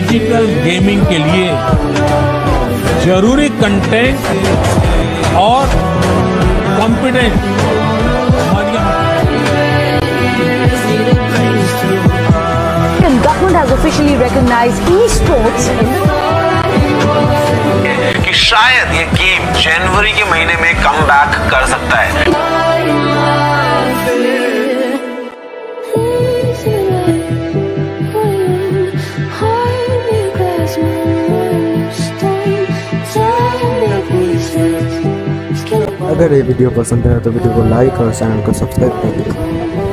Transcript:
Digital gaming के लिए जरूरी कंटेंट और competent government has officially recognized esports कि शायद ये गेम जनवरी के महीने में कम बैक कर सकता है। अगर ये वीडियो पसंद है तो वीडियो को लाइक और चैनल को सब्सक्राइब कर दें।